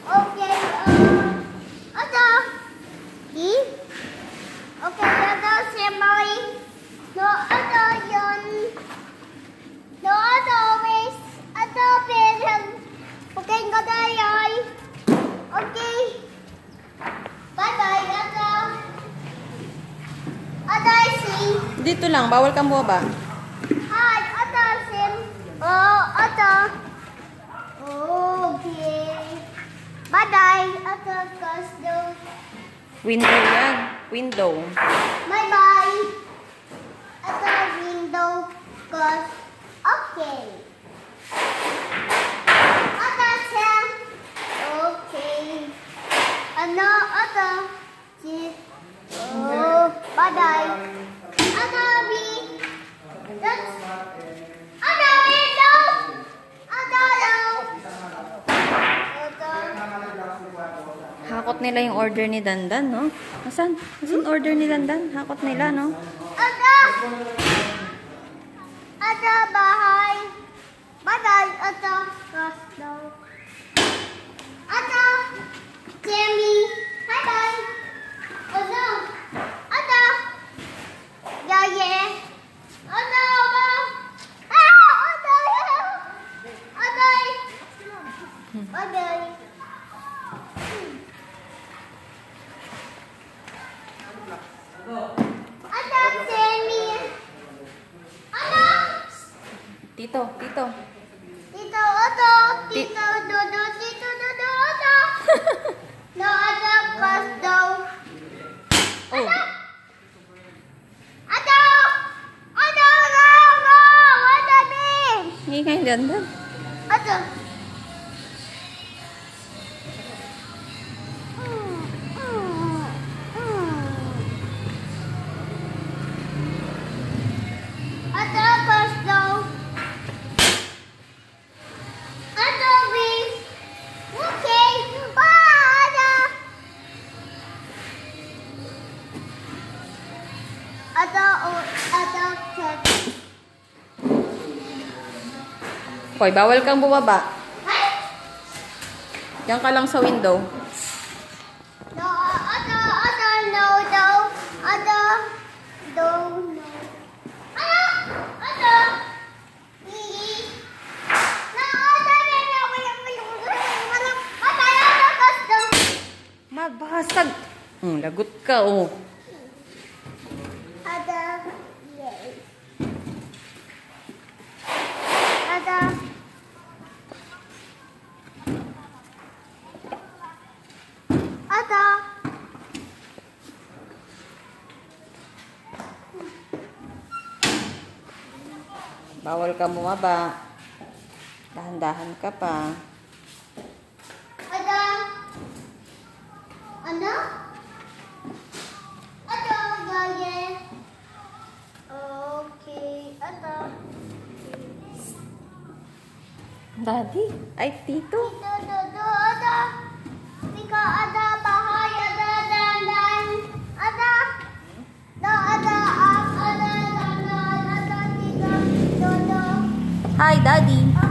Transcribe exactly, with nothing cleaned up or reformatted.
Okay, uh, ano? Di? Okay, ano si Mary? No, ano yun? No, ano, miss? Ano, parang? Okay, nga tayo. Okay. Bye-bye, ano? Ano, si? Dito lang, bawal kang bumaba. Hi, ano, sim? Oh, ano? Okay. Bye-bye, ano, custom. Window yan. Window. Bye-bye. At the window goes okay. At the Sam. Okay. Ano, ano? Si. Oh, bye-bye. Ano, B. That's. Ano, window. Ano, no. Hakot nila yung order ni Dandan, no? Asan? Asan order ni Dandan? Hakot nila, no? Ada! Ada bahay! Bye-bye! Ada! Kasdo! Ada! Jamie! Bye-bye! Ada! Ada! Yaye! Ada! Ada! Ah! Ada! Ada! Bye-bye! Ada Jamie! Ada! Tito, tito. Tito Oto, Tito Dodo, Tito Dodo Oto. No ada pas daw. Oh. Ada! Ada! Ada! Ada din! Hindi nga yung Dandan. Ada! Ada pas daw. Ada bis. Okay. Ah, ada. Ada o- ada cat. Hoy, bawal kang bumaba. Ay! Diyan ka lang sa window. No, ada, ada, no, no, ada, no, no. Ada, ada. Ii. No, ada, no, no, walang, walang, walang, walang. Patay, ada, gusto. Mabasag. Hmm, lagot ka, oh. Ada, yes. Ada. Ada. Bawal kang bumaba. Dahan-dahan ka pa. Ada. Ano? Ada, gaya. Okay, ada. Daddy? Ay, tito. Dito, dito, ada. Tika, ada, bahay, ada, dandan. Ada. Da, ada, ak, ada, dandan, ada, tika, dodo. Hi, Daddy.